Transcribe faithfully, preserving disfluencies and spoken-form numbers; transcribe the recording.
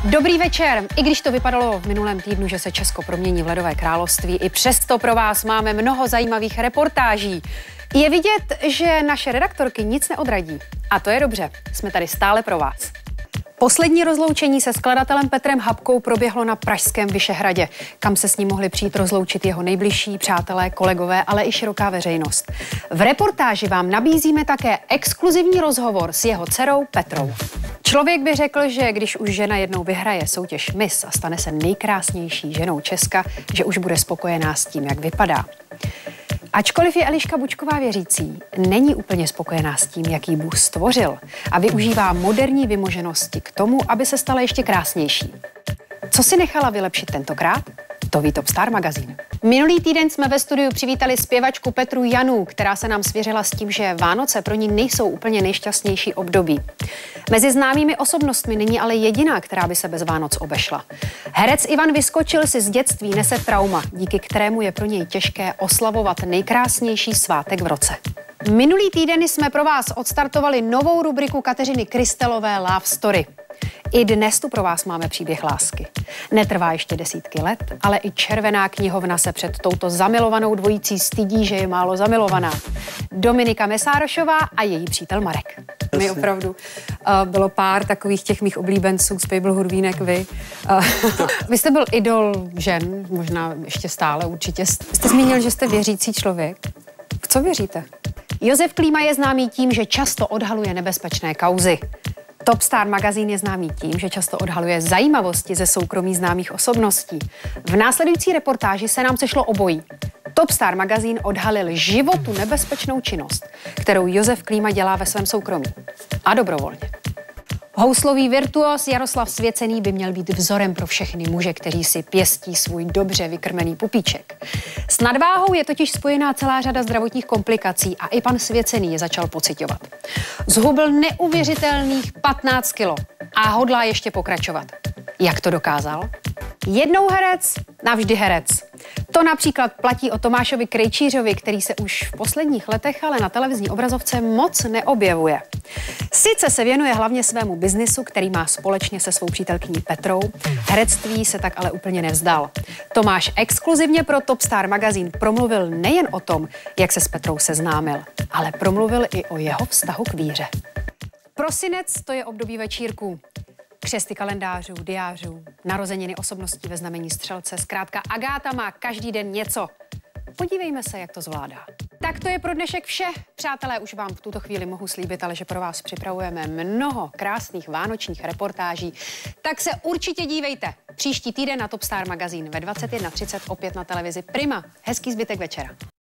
Dobrý večer. I když to vypadalo v minulém týdnu, že se Česko promění v ledové království, i přesto pro vás máme mnoho zajímavých reportáží. Je vidět, že naše redaktorky nic neodradí. A to je dobře. Jsme tady stále pro vás. Poslední rozloučení se skladatelem Petrem Habkou proběhlo na pražském Vyšehradě, kam se s ním mohli přijít rozloučit jeho nejbližší přátelé, kolegové, ale i široká veřejnost. V reportáži vám nabízíme také exkluzivní rozhovor s jeho dcerou Petrou. Člověk by řekl, že když už žena jednou vyhraje soutěž Miss a stane se nejkrásnější ženou Česka, že už bude spokojená s tím, jak vypadá. Ačkoliv je Eliška Bučková věřící, není úplně spokojená s tím, jak jí Bůh stvořil a využívá moderní vymoženosti k tomu, aby se stala ještě krásnější. Co si nechala vylepšit tentokrát? To ví Top Star magazín. Minulý týden jsme ve studiu přivítali zpěvačku Petru Janu, která se nám svěřila s tím, že Vánoce pro ní nejsou úplně nejšťastnější období. Mezi známými osobnostmi není ale jediná, která by se bez Vánoc obešla. Herec Ivan Vyskočil si z dětství nese trauma, díky kterému je pro něj těžké oslavovat nejkrásnější svátek v roce. Minulý týden jsme pro vás odstartovali novou rubriku Kateřiny Kristelové Love Story. I dnes tu pro vás máme příběh lásky. Netrvá ještě desítky let, ale i červená knihovna se před touto zamilovanou dvojicí stydí, že je málo zamilovaná. Dominika Mesárošová a její přítel Marek. My opravdu uh, bylo pár takových těch mých oblíbenců, Spejbl, Hurvínek, vy. Uh, vy jste byl idol žen, možná ještě stále určitě. Jste zmínil, že jste věřící člověk. V co věříte? Josef Klíma je známý tím, že často odhaluje nebezpečné kauzy. Top Star magazín je známý tím, že často odhaluje zajímavosti ze soukromí známých osobností. V následující reportáži se nám sešlo obojí. Top Star magazín odhalil životu nebezpečnou činnost, kterou Josef Klíma dělá ve svém soukromí. A dobrovolně. Houslový virtuos Jaroslav Svěcený by měl být vzorem pro všechny muže, kteří si pěstí svůj dobře vykrmený pupíček. S nadváhou je totiž spojená celá řada zdravotních komplikací a i pan Svěcený je začal pociťovat. Zhubil neuvěřitelných patnáct kilo a hodlá ještě pokračovat. Jak to dokázal? Jednou herec, navždy herec. To například platí o Tomášovi Krejčířovi, který se už v posledních letech ale na televizní obrazovce moc neobjevuje. Sice se věnuje hlavně svému biznisu, který má společně se svou přítelkyní Petrou, herectví se tak ale úplně nevzdal. Tomáš exkluzivně pro Top Star magazín promluvil nejen o tom, jak se s Petrou seznámil, ale promluvil i o jeho vztahu k víře. Prosinec to je období večírků. Křesty kalendářů, diářů, narozeniny osobností ve znamení střelce. Zkrátka Agáta má každý den něco. Podívejme se, jak to zvládá. Tak to je pro dnešek vše. Přátelé, už vám v tuto chvíli mohu slíbit, ale že pro vás připravujeme mnoho krásných vánočních reportáží. Tak se určitě dívejte. Příští týden na Top Star magazín ve dvacet jedna třicet opět na televizi Prima. Hezký zbytek večera.